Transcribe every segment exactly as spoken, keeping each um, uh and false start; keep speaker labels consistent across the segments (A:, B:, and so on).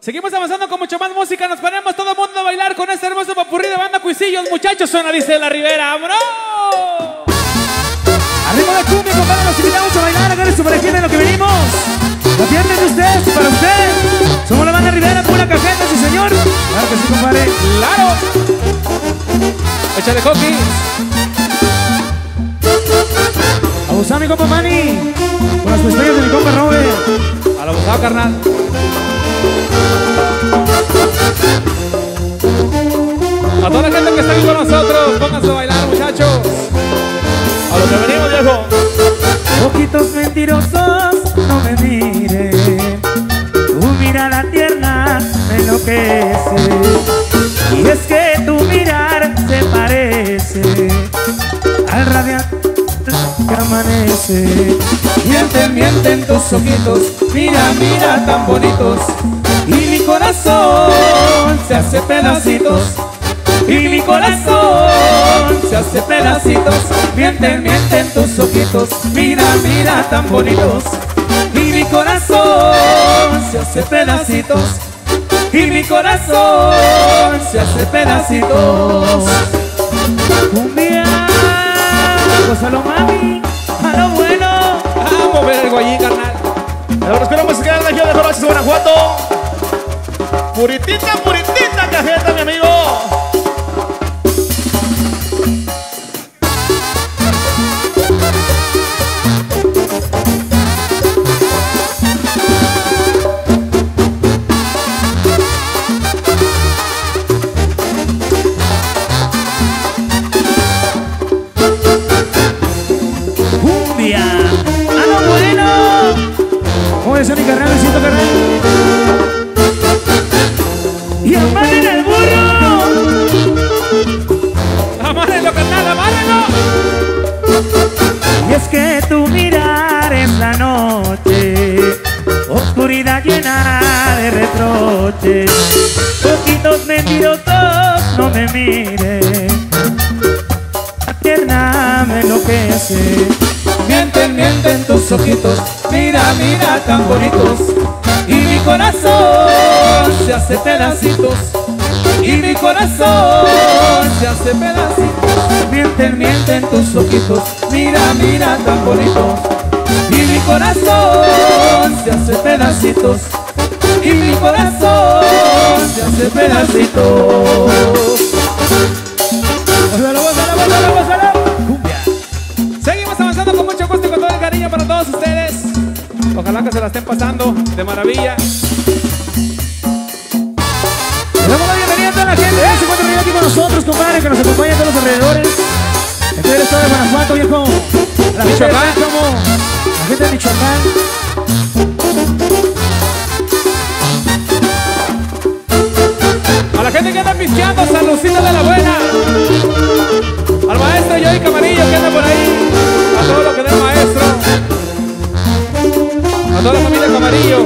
A: Seguimos avanzando con mucho más música. Nos ponemos todo el mundo a bailar con este hermoso popurrí de banda Cuisillos. Muchachos, suena Dice la Rivera. ¡Vámonos!
B: Arriba la cumbia, compadre, los invitamos a bailar. Agarre su parejita en lo que venimos. La pierna de usted, para usted. Somos la banda Rivera, pura cajeta, sí señor. Claro que sí, compadre.
A: ¡Claro! Échale coqui.
B: Abusado mi compa Manny, con las pestañas de mi compa Robert.
A: A lo abusado, carnal. A toda la gente que está aquí con nosotros, pónganse a bailar, muchachos. A lo que venimos, viejo.
B: Poquitos mentirosos, no me miren. Tu mirada tierna me enloquece. Y es que tu mirar se parece al radiante que amanece.
C: Mienten, mienten tus ojitos, mira, mira tan bonitos. Y mi corazón se hace pedacitos. Y mi corazón se hace pedacitos. Mienten, mienten tus ojitos, mira, mira tan bonitos. Y mi corazón se hace pedacitos. Y mi corazón se hace pedacitos.
B: Cumbia, gózalo mami, a lo bueno.
A: Vamos a ver algo allí, carnal.
D: Ahora esperamos que quede la región de Colachis, Guanajuato. Puritita, puritita cajeta, mi amigo.
B: Cumbia, a lo bueno. ¿Cómo decía mi carnal, Luisito carnal? Y amaren el burro.
A: ¡Amárrenlo, carnal, amárrenlo!
B: Y es que tu mirar es la noche, oscuridad llena de reproches. Poquitos mentirosos, no me miren. La tierna me enloquece.
C: Mienten, mienten tus ojitos, mira, mira tan bonitos. Y mi corazón se hace pedacitos. Y mi corazón se hace pedacitos. Mienten, mienten tus ojitos, mira, mira tan bonitos. Y mi corazón se hace pedacitos. Y mi corazón se hace pedacitos.
B: Gózalo, gózalo, gózalo, gózalo.
A: Seguimos avanzando con mucho gusto y con todo el cariño para todos ustedes. Ojalá que se la estén pasando de maravilla.
B: Le damos la bienvenida a toda la gente que se encuentra aquí con nosotros, compadre, que nos acompaña a todos los alrededores. Gente del estado de Guanajuato, viejo. La gente de
A: Michoacán.
B: Pénjamo, la gente de Michoacán.
A: A la gente que anda pisteando, saludcita de la buena. Al maestro Joey Camarillo que anda por ahí. A todo lo que dé el maestro. A toda la familia Camarillo.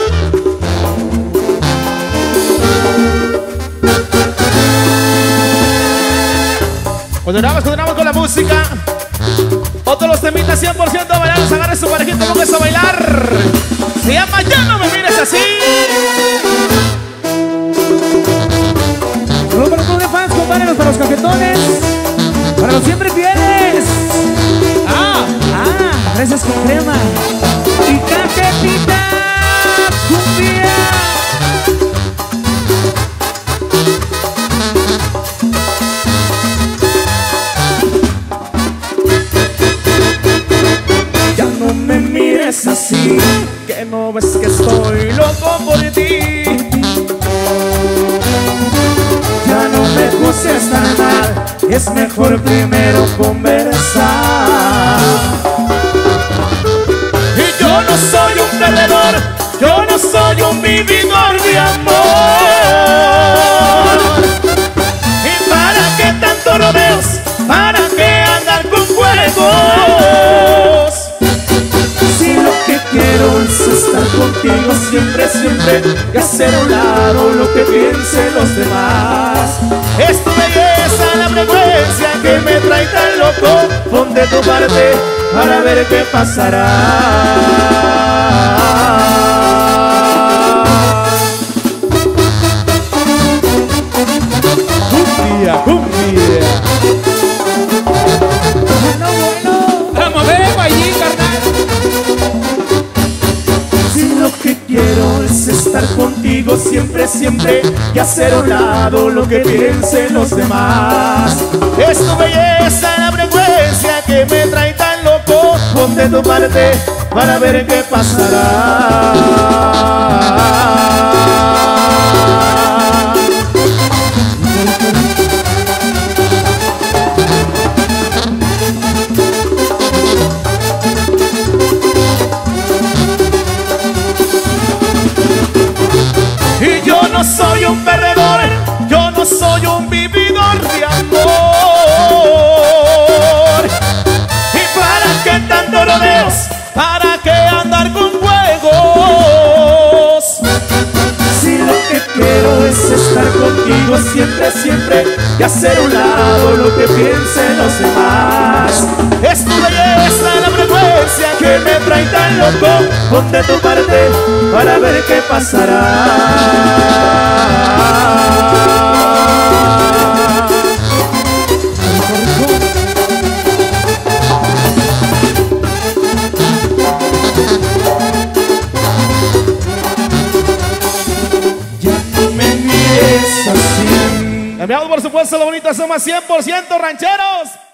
D: Continuamos, continuamos con la música. Otros los temitas cien por ciento bailados. Agarre su parejita, póngase a bailar. Se llama Ya no me mires así.
B: Saludos para todos los fans, compadre, para los cafetones, para los siempre fieles.
A: Ah,
B: Ah, fresas con crema y cajetita cumbia.
C: Ya no me mires así, que no ves que estoy loco por ti. Ya no me juzgues tan mal, es mejor primero conversar. Y yo no soy un perdedor, yo no soy un vividor de amor. ¿Y para qué tanto rodeos? ¿Para qué andar con juegos? Si lo que quiero es estar contigo siempre, siempre, y hacer a un lado lo que piensen los demás.
D: Es tu belleza, la frecuencia que me trae tan loco.
C: Pon de tu parte para ver qué pasará. contigo siempre, siempre, y hacer a un lado lo que piensen los demás. Es tu belleza la frecuencia que me trae tan loco. Ponte tu parte para ver qué pasará. Y yo no soy un perdedor, yo no soy un vividor de amor. ¿Y para qué tantos rodeos? ¿Para qué andar con juegos? Si lo que quiero es estar contigo siempre, siempre, y hacer a un lado lo que piensen los demás. Es tu belleza la frecuencia que me trae tan loco. Ponte tu parte para ver qué pasará. Ya no me mires así.
D: Enviado por supuesto, lo bonito, somos cien por ciento rancheros.